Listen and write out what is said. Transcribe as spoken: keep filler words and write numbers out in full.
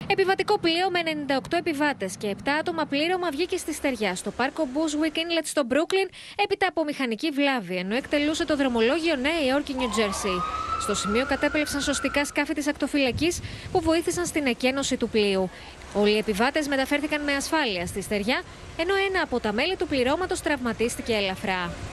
Επιβατικό πλοίο με ενενήντα οκτώ επιβάτες και επτά άτομα πλήρωμα βγήκε στη στεριά στο πάρκο Bushwick Inlet στο Brooklyn έπειτα από μηχανική βλάβη, ενώ εκτελούσε το δρομολόγιο Νέα Υόρκη-Νιου Τζέρσι. Στο σημείο κατέπλευσαν σωστικά σκάφη της ακτοφυλακής που βοήθησαν στην εκένωση του πλοίου. Όλοι οι επιβάτες μεταφέρθηκαν με ασφάλεια στη στεριά, ενώ ένα από τα μέλη του πληρώματος τραυματίστηκε ελαφρά.